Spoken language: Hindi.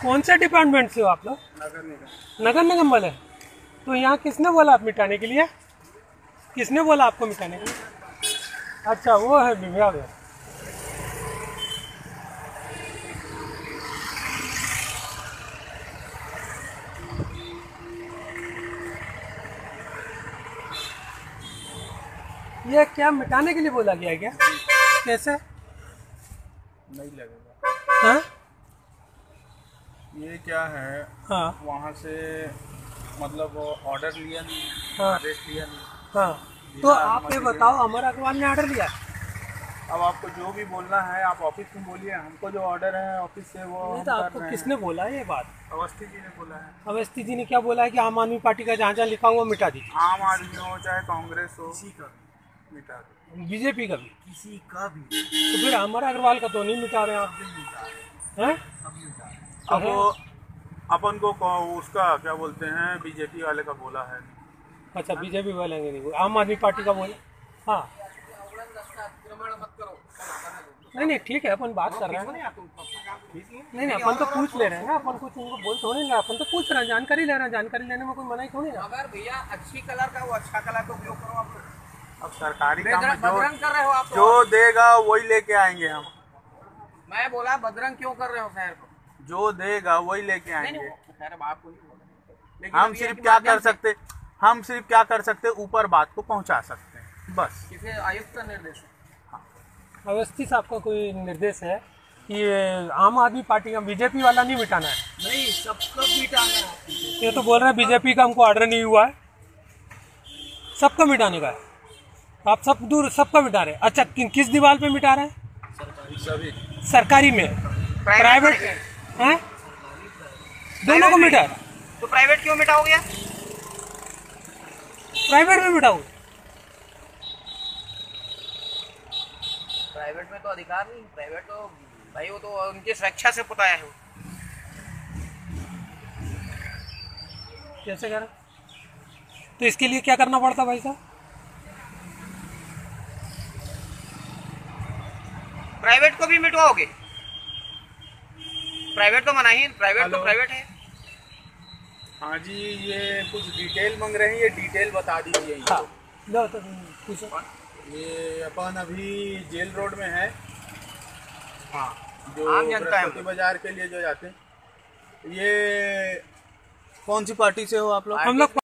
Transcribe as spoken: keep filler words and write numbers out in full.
कौन से डिपार्टमेंट से हो आप लोग? नगर निगम। नगर निगम वाले। तो यहाँ किसने बोला आप मिटाने के लिए? किसने बोला आपको मिटाने के लिए? अच्छा, वो है विभाग है। ये क्या मिटाने के लिए बोला गया है क्या? कैसे? नहीं लगेगा। हाँ? ये क्या है, हाँ वहाँ से मतलब ऑर्डर लिया नहीं, हाँ आदेश लिया नहीं। हाँ। तो आप ये बताओ, अमर अग्रवाल ने ऑर्डर लिया? अब आपको जो भी बोलना है आप ऑफिस में बोलिए, हमको जो ऑर्डर है ऑफिस से वो नहीं, हम तो कर आपको रहे किसने हैं। बोला ये बात? अवस्थी जी ने बोला है। अवस्थी जी ने क्या बोला है कि आम आदमी पार्टी का जहाँ जहाँ लिखा हुआ मिटा दीजिए? आम आदमी हो चाहे कांग्रेस हो, किसी का मिटा दो, बीजेपी का भी? किसी का भी। तो फिर अमर अग्रवाल का तो नहीं मिटा रहे आप? हैं? अब वो अपन को को- उसका क्या बोलते हैं, बीजेपी वाले का बोला है। अच्छा, बीजेपी वाले ने नहीं बोला, आम आदमी पार्टी का बोला। हाँ, नहीं नहीं ठीक है, अपन बात कर रहे हैं। नहीं नहीं, अपन तो पूछ ले रहे हैं ना, अपन कुछ उनको बोल थोड़ी ना, अपन तो पूछ रहे हैं, जानकारी ले रहे हैं, जानकारी लेने में कोई मनाही थोड़ी ना। अगर भैया अच्छी कलर का वो अच्छा कलर का उपयोग करो आप लोग। अब सरकारी काम में बदरंग जो कर रहे हो आप लोग। जो देगा वही लेके आएंगे हम। मैं बोला बदरंग क्यों कर रहे हो शहर को? जो देगा वही लेके नहीं आएंगे। नहीं, खैर बात को नहीं बोला, लेकिन हम अब ये है सिर्फ कि क्या माध्यम कर से सकते हम सिर्फ क्या कर सकते ऊपर बात को पहुंचा सकते हैं बस। किसी आयुक्त का निर्देश है। अवस्थी साहब का कोई निर्देश है कि ये आम आदमी पार्टी का, बीजेपी वाला नहीं मिटाना है? नहीं, सबको मिटाना है। ये तो बोल रहे हैं बीजेपी का हमको ऑर्डर नहीं हुआ है, सबका मिटाने का है। आप सब दूर सबका मिटा रहे हैं? अच्छा, कि, किस दीवार पे मिटा रहे हैं? सभी सरकारी में? प्राइवेट हैं? दोनों को मिटा रहे? तो प्राइवेट क्यों मिटाओगे? प्राइवेट में मिटाओ? प्राइवेट में तो अधिकार नहीं, प्राइवेट तो भाई वो तो उनकी स्वेच्छा से पुताया है वो। कैसे करें? तो इसके लिए क्या करना पड़ता भाई साहब? प्राइवेट को भी मिटवाओगे? प्राइवेट तो मना ही, प्राइवेट तो प्राइवेट है। हाँ जी, ये कुछ डिटेल मांग रहे हैं, ये डिटेल बता दीजिए। हाँ, लो तो पूछो। ये अपन अभी जेल रोड में है। हाँ, जो आम जनता है। बृहस्पति बाजार के लिए जो जाते हैं। ये कौन सी पार्टी से हो आप लोग? हम लोग